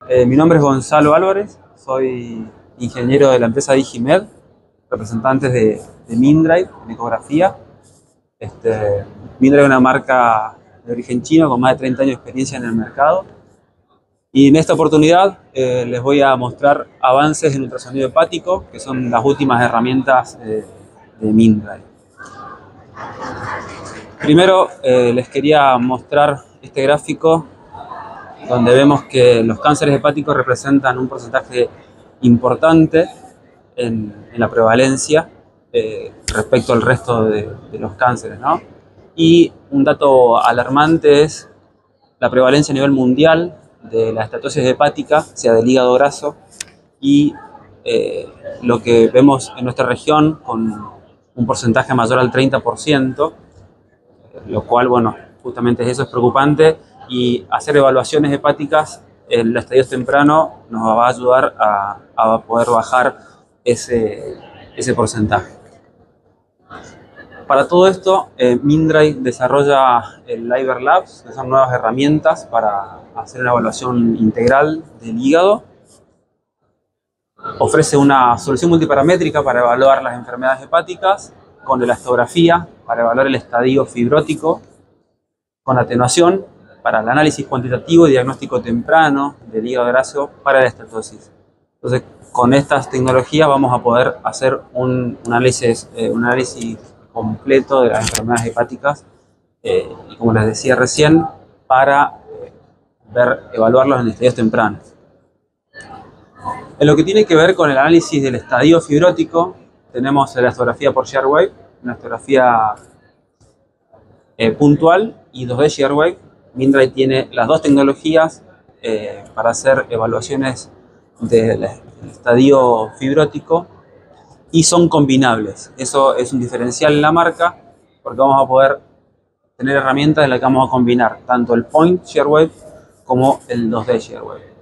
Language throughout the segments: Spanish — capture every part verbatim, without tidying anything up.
Eh, mi nombre es Gonzalo Álvarez, soy ingeniero de la empresa Digimed, representantes de, de Mindrive en ecografía. Este, Mindrive es una marca de origen chino con más de treinta años de experiencia en el mercado. Y en esta oportunidad eh, les voy a mostrar avances en ultrasonido hepático, que son las últimas herramientas eh, de Mindrive. Primero eh, les quería mostrar este gráfico donde vemos que los cánceres hepáticos representan un porcentaje importante en, en la prevalencia eh, respecto al resto de, de los cánceres, ¿no? Y un dato alarmante es la prevalencia a nivel mundial de la estatosis hepática, sea del hígado graso, y eh, lo que vemos en nuestra región con un porcentaje mayor al treinta por ciento, lo cual, bueno, justamente eso es preocupante, y hacer evaluaciones hepáticas en los estadios tempranos nos va a ayudar a, a poder bajar ese, ese porcentaje. Para todo esto, eh, Mindrive desarrolla el Liver Labs, que son nuevas herramientas para hacer una evaluación integral del hígado. Ofrece una solución multiparamétrica para evaluar las enfermedades hepáticas, con elastografía para evaluar el estadio fibrótico, con atenuación para el análisis cuantitativo y diagnóstico temprano del hígado graso para la estatosis. Entonces, con estas tecnologías vamos a poder hacer un, un, análisis, eh, un análisis completo de las enfermedades hepáticas eh, y, como les decía recién, para ver, evaluarlos en estadios tempranos. En lo que tiene que ver con el análisis del estadio fibrótico, tenemos la elastografía por shear wave, una elastografía eh, puntual y dos D shear wave. Mindrive tiene las dos tecnologías eh, para hacer evaluaciones del estadio fibrótico y son combinables. Eso es un diferencial en la marca porque vamos a poder tener herramientas en las que vamos a combinar tanto el point shear wave como el dos D shear wave.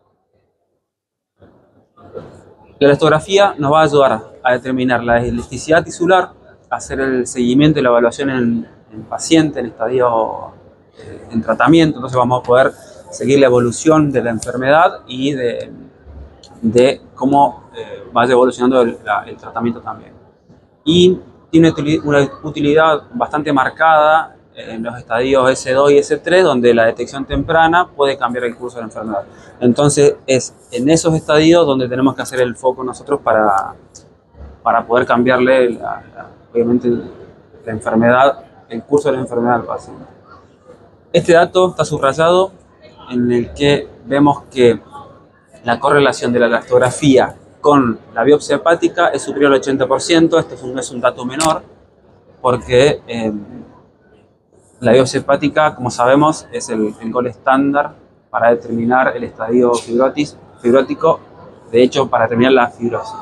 La elastografía nos va a ayudar a determinar la elasticidad tisular, hacer el seguimiento y la evaluación en el paciente en estadio eh, en tratamiento. Entonces vamos a poder seguir la evolución de la enfermedad y de, de cómo eh, vaya evolucionando el, la, el tratamiento también. Y tiene una utilidad bastante marcada en los estadios ese dos y ese tres, donde la detección temprana puede cambiar el curso de la enfermedad. Entonces es en esos estadios donde tenemos que hacer el foco nosotros para, para poder cambiarle la, la, obviamente la enfermedad, el curso de la enfermedad al paciente. Este dato está subrayado en el que vemos que la correlación de la elastografía con la biopsia hepática es superior al ochenta por ciento. Este no es un dato menor porque eh, la biopsia hepática, como sabemos, es el, el gol estándar para determinar el estadio fibrotis, fibrótico, de hecho, para determinar la fibrosis.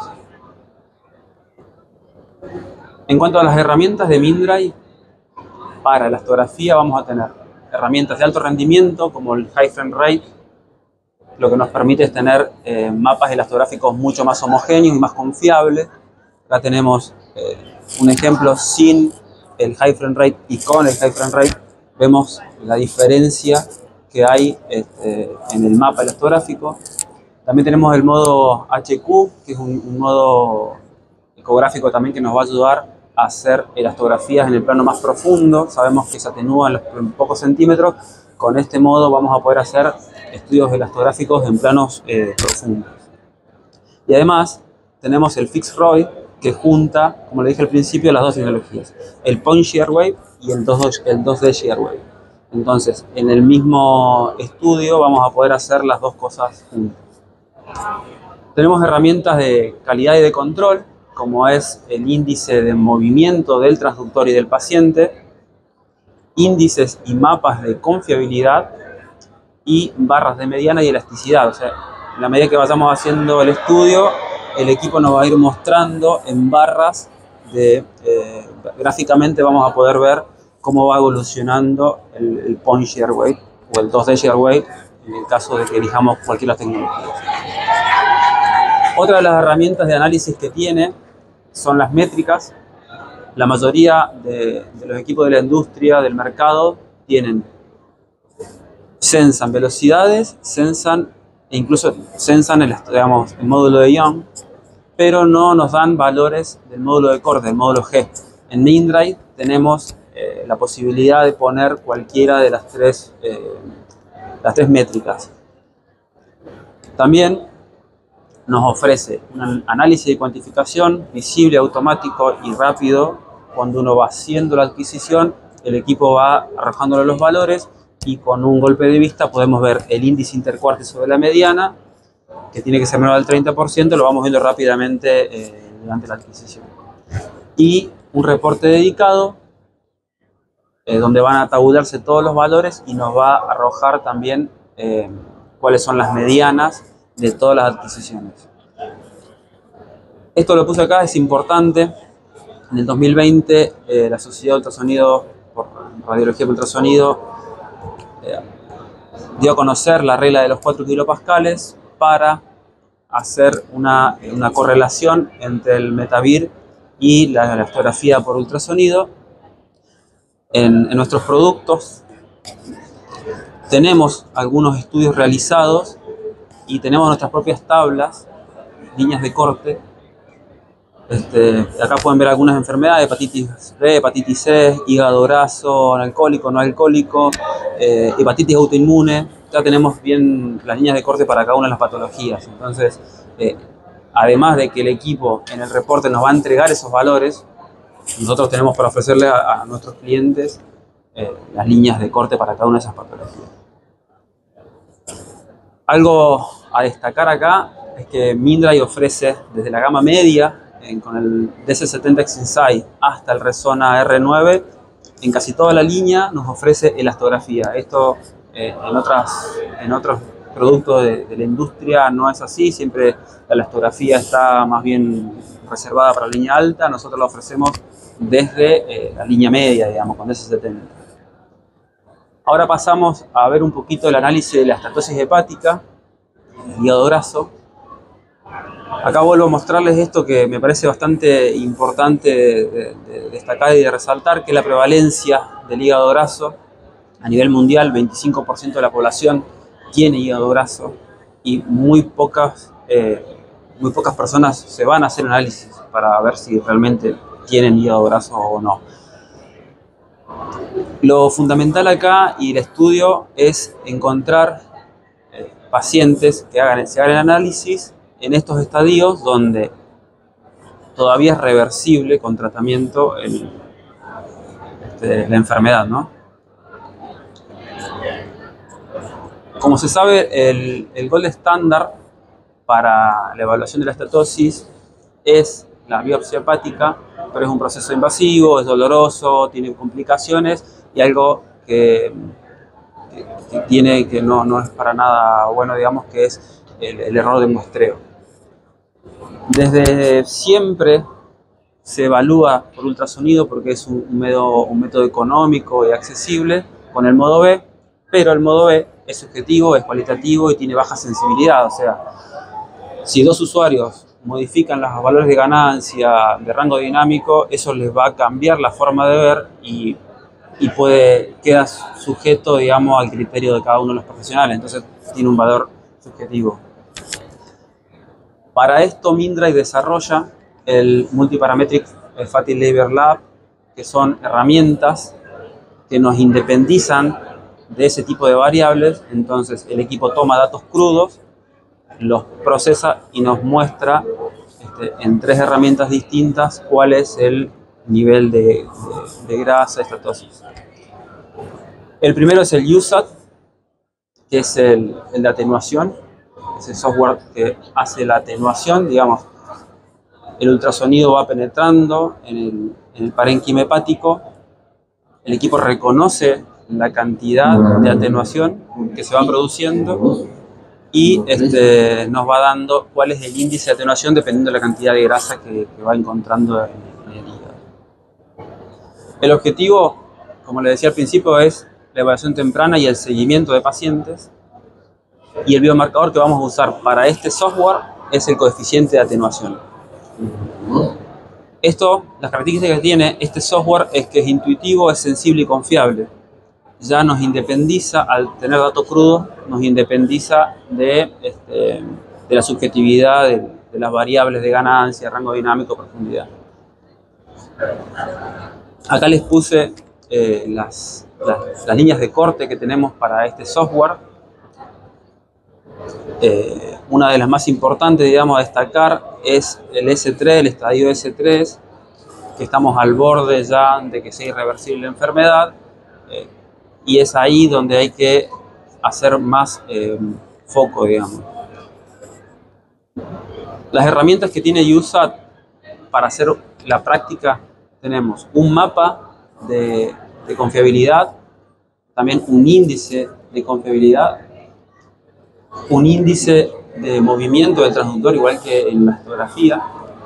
En cuanto a las herramientas de Mindrive, para la elastografía vamos a tener herramientas de alto rendimiento como el High Frame Rate, lo que nos permite es tener eh, mapas elastográficos mucho más homogéneos y más confiables. Acá tenemos eh, un ejemplo sin el High Frame Rate y con el High Frame Rate. Vemos la diferencia que hay este, en el mapa elastográfico. También tenemos el modo H Q, que es un, un modo ecográfico también que nos va a ayudar a hacer elastografías en el plano más profundo. Sabemos que se atenúa en, los, en pocos centímetros. Con este modo vamos a poder hacer estudios elastográficos en planos eh, profundos. Y además tenemos el Fixed ROI, que junta, como le dije al principio, las dos tecnologías, el Point Shear Wave y el dos D Shear Wave. Entonces, en el mismo estudio vamos a poder hacer las dos cosas juntas. Tenemos herramientas de calidad y de control, como es el índice de movimiento del transductor y del paciente, índices y mapas de confiabilidad y barras de mediana y elasticidad. O sea, en la medida que vayamos haciendo el estudio, el equipo nos va a ir mostrando en barras, de, eh, gráficamente vamos a poder ver cómo va evolucionando el, el Point Shear Wave o el dos D Shear Wave en el caso de que elijamos cualquiera de las tecnologías. Otra de las herramientas de análisis que tiene son las métricas. La mayoría de, de los equipos de la industria, del mercado, tienen, censan velocidades, censan e incluso censan el, digamos, el módulo de Young, pero no nos dan valores del módulo de corte, del módulo G. En Mindray tenemos eh, la posibilidad de poner cualquiera de las tres, eh, las tres métricas. También nos ofrece un análisis de cuantificación visible, automático y rápido. Cuando uno va haciendo la adquisición, el equipo va arrojándole los valores y con un golpe de vista podemos ver el índice intercuartil sobre la mediana, que tiene que ser menor al treinta por ciento, lo vamos viendo rápidamente eh, durante la adquisición. Y un reporte dedicado eh, donde van a tabularse todos los valores y nos va a arrojar también eh, cuáles son las medianas de todas las adquisiciones. Esto lo puse acá, es importante. En el dos mil veinte eh, la Sociedad de Ultrasonido por Radiología por Ultrasonido eh, dio a conocer la regla de los cuatro kilopascales para hacer una, una correlación entre el Metavir y la elastografía por ultrasonido. En, en nuestros productos tenemos algunos estudios realizados y tenemos nuestras propias tablas, líneas de corte. Este, acá pueden ver algunas enfermedades: hepatitis B, hepatitis C, hígado graso, alcohólico, no alcohólico, eh, hepatitis autoinmune. Ya tenemos bien las líneas de corte para cada una de las patologías. Entonces, eh, además de que el equipo en el reporte nos va a entregar esos valores, nosotros tenemos para ofrecerle a, a nuestros clientes eh, las líneas de corte para cada una de esas patologías. Algo a destacar acá es que Mindray ofrece desde la gama media, en, con el D S setenta X Insight hasta el Resona R nueve, en casi toda la línea nos ofrece elastografía. Esto eh, en, otras, en otros productos de, de la industria no es así, siempre la elastografía está más bien reservada para la línea alta. Nosotros la ofrecemos desde eh, la línea media, digamos, con D S setenta. Ahora pasamos a ver un poquito el análisis de la estatosis hepática, el hígado graso. Acá vuelvo a mostrarles esto que me parece bastante importante de, de destacar y de resaltar, que es la prevalencia del hígado graso. A nivel mundial, veinticinco por ciento de la población tiene hígado graso y muy pocas, eh, muy pocas personas se van a hacer análisis para ver si realmente tienen hígado graso o no. Lo fundamental acá y el estudio es encontrar eh, pacientes que hagan, se hagan el análisis en estos estadios donde todavía es reversible con tratamiento el, este, la enfermedad, ¿no? Como se sabe, el, el gold estándar para la evaluación de la estatosis es la biopsia hepática, pero es un proceso invasivo, es doloroso, tiene complicaciones y algo que, que, que tiene que no, no es para nada bueno, digamos, que es el, el error de muestreo. Desde siempre se evalúa por ultrasonido porque es un, un, método, un método económico y accesible con el modo B, pero el modo B es subjetivo, es cualitativo y tiene baja sensibilidad. O sea, si dos usuarios modifican los valores de ganancia, de rango dinámico, eso les va a cambiar la forma de ver y, y puede, queda sujeto, digamos, al criterio de cada uno de los profesionales. Entonces tiene un valor subjetivo. Para esto Mindray desarrolla el Multiparametric Fatty Liver Lab, que son herramientas que nos independizan de ese tipo de variables. Entonces el equipo toma datos crudos, los procesa y nos muestra este, en tres herramientas distintas cuál es el nivel de, de, de grasa, estatosis. El primero es el U S A T, que es el, el de atenuación, ese software que hace la atenuación, digamos, el ultrasonido va penetrando en el, en el parénquima hepático, el equipo reconoce la cantidad de atenuación que se va produciendo y este, nos va dando cuál es el índice de atenuación dependiendo de la cantidad de grasa que, que va encontrando en, en el hígado. El objetivo, como les decía al principio, es la evaluación temprana y el seguimiento de pacientes, y el biomarcador que vamos a usar para este software es el coeficiente de atenuación. Esto, las características que tiene este software es que es intuitivo, es sensible y confiable. ya nos independiza, al tener datos crudos, nos independiza de, este, de la subjetividad de, de las variables de ganancia, rango dinámico, profundidad. Acá les puse eh, las, las, las líneas de corte que tenemos para este software. Eh, una de las más importantes, digamos, a destacar es el ese tres, el estadio ese tres, que estamos al borde ya de que sea irreversible la enfermedad, eh, y es ahí donde hay que hacer más eh, foco, digamos. Las herramientas que tiene U S A T para hacer la práctica, tenemos un mapa de, de confiabilidad, también un índice de confiabilidad, un índice de movimiento del transductor, igual que en la fotografía,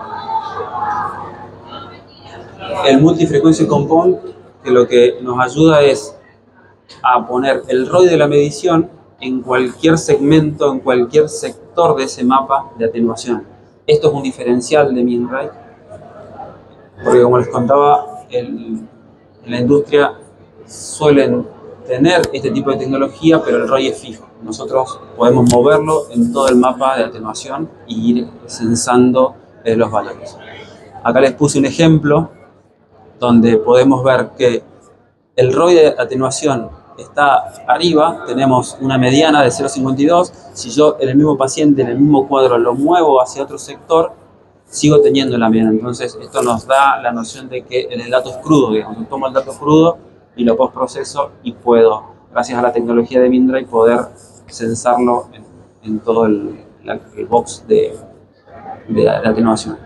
el multifrequency compound, que lo que nos ayuda es a poner el R O I de la medición en cualquier segmento, en cualquier sector de ese mapa de atenuación. Esto es un diferencial de MinRay, porque como les contaba, el, en la industria suelen tener este tipo de tecnología, pero el R O I es fijo. Nosotros podemos moverlo en todo el mapa de atenuación y ir censando eh, los valores. Acá les puse un ejemplo donde podemos ver que el R O I de atenuación está arriba, tenemos una mediana de cero coma cincuenta y dos. Si yo en el mismo paciente, en el mismo cuadro, lo muevo hacia otro sector, sigo teniendo la mediana. Entonces esto nos da la noción de que el dato es crudo, digamos. Yo tomo el dato crudo y lo postproceso y puedo, gracias a la tecnología de MinRay, poder censarlo en, en todo el, la, el box de, de, de atenuación.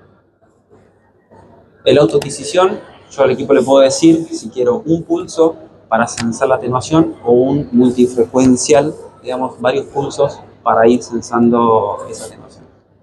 El autoadquisición, yo al equipo le puedo decir si quiero un pulso para censar la atenuación o un multifrecuencial, digamos, varios pulsos para ir censando esa atenuación.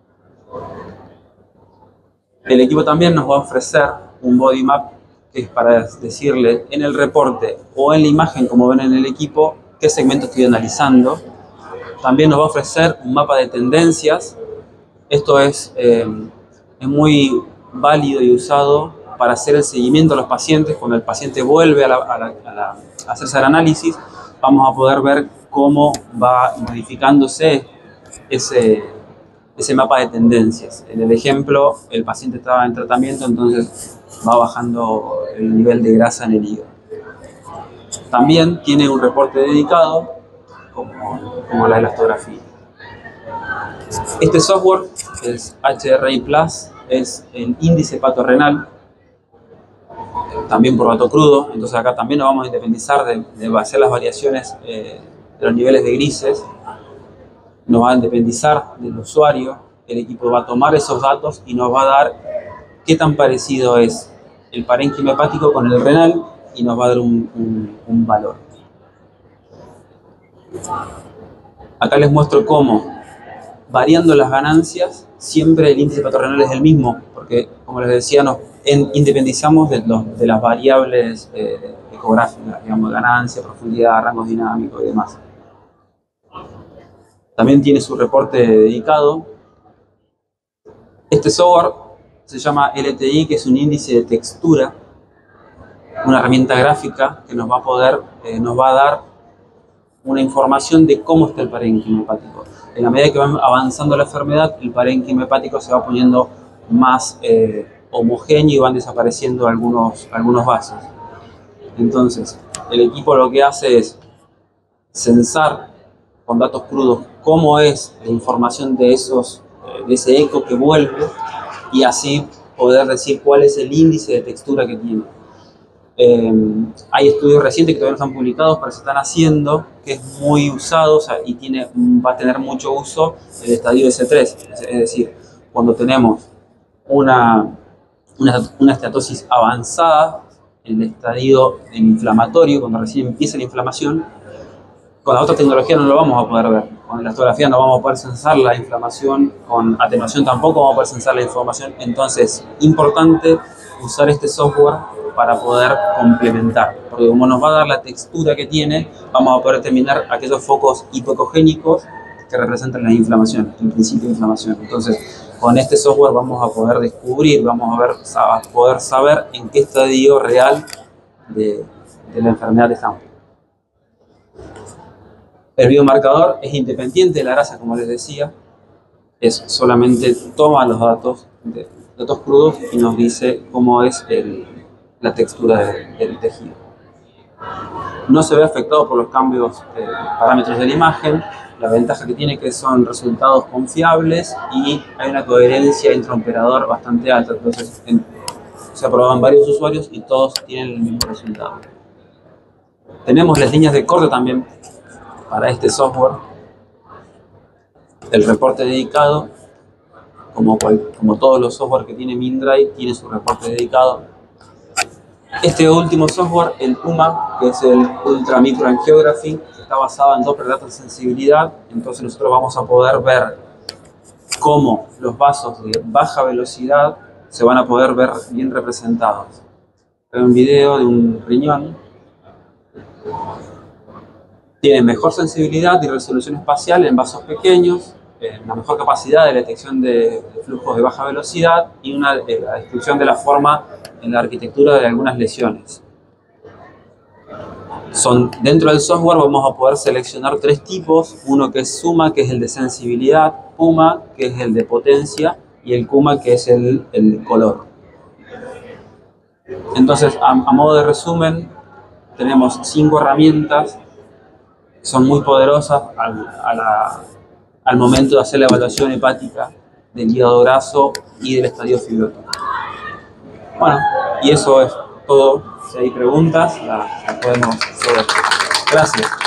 El equipo también nos va a ofrecer un body map, que es para decirle en el reporte o en la imagen, como ven en el equipo, qué segmento estoy analizando. También nos va a ofrecer un mapa de tendencias. Esto es, eh, es muy válido y usado para hacer el seguimiento a los pacientes. Cuando el paciente vuelve a, la, a, la, a, la, a hacerse el análisis, vamos a poder ver cómo va modificándose ese, ese mapa de tendencias. En el ejemplo, el paciente estaba en tratamiento, entonces va bajando el nivel de grasa en el hígado. También tiene un reporte dedicado, como, como la elastografía. Este software es H R I Plus, es el índice hepatorrenal, también por dato crudo. Entonces acá también nos vamos a independizar de, de hacer las variaciones eh, de los niveles de grises. Nos va a independizar del usuario. El equipo va a tomar esos datos y nos va a dar qué tan parecido es el parénquima hepático con el renal y nos va a dar un, un, un valor. Acá les muestro cómo, variando las ganancias, siempre el índice hepatorrenal es el mismo, porque, como les decía, nos en, independizamos de, los, de las variables eh, ecográficas, digamos, ganancia, profundidad, rangos dinámicos y demás. También tiene su reporte dedicado. Este software se llama L T I, que es un índice de textura, una herramienta gráfica que nos va a poder, eh, nos va a dar una información de cómo está el parénquima hepático. En la medida que va avanzando la enfermedad, el parénquima hepático se va poniendo más eh, homogéneo y van desapareciendo algunos, algunos vasos. Entonces, el equipo lo que hace es censar con datos crudos cómo es la información de, esos, de ese eco que vuelve y así poder decir cuál es el índice de textura que tiene. Eh, hay estudios recientes que todavía no están publicados, pero se están haciendo, que es muy usado, o sea, y tiene, va a tener mucho uso el estadio ese tres. Es decir, cuando tenemos una, una, una estatosis avanzada, el estadio inflamatorio, cuando recién empieza la inflamación, con la otra tecnología no lo vamos a poder ver. Con la elastografía no vamos a poder censar la inflamación, con atenuación tampoco vamos a poder censar la inflamación. Entonces, importante usar este software para poder complementar, porque como nos va a dar la textura que tiene, vamos a poder determinar aquellos focos hipocogénicos que representan la inflamación, el principio de inflamación. Entonces, con este software vamos a poder descubrir, vamos a, ver, a poder saber en qué estadio real de, de la enfermedad estamos. El biomarcador es independiente de la grasa, como les decía, es solamente toma los datos, de, datos crudos y nos dice cómo es el, la textura de, del tejido. No se ve afectado por los cambios de parámetros de la imagen. La ventaja que tiene es que son resultados confiables y hay una coherencia intraoperador bastante alta. Entonces, en, se ha probado en varios usuarios y todos tienen el mismo resultado. Tenemos las líneas de corte también para este software. El reporte dedicado, como, cual, como todos los software que tiene Mindray, tiene su reporte dedicado. Este último software, el PUMA, que es el Ultra Microangiography, está basado en Doppler Data Sensibilidad. Entonces nosotros vamos a poder ver cómo los vasos de baja velocidad se van a poder ver bien representados. Hay un video de un riñón. Tiene mejor sensibilidad y resolución espacial en vasos pequeños, una mejor capacidad de detección de, de flujos de baja velocidad y una eh, la descripción de la forma en la arquitectura de algunas lesiones. Son, dentro del software vamos a poder seleccionar tres tipos, uno que es Suma, que es el de sensibilidad, Puma, que es el de potencia, y el Kuma, que es el, el de color. Entonces, a, a modo de resumen, tenemos cinco herramientas, son muy poderosas al, a la, al momento de hacer la evaluación hepática del hígado graso y del estadio fibrótico. Bueno, y eso es todo. Si hay preguntas, las, las podemos resolver. Gracias.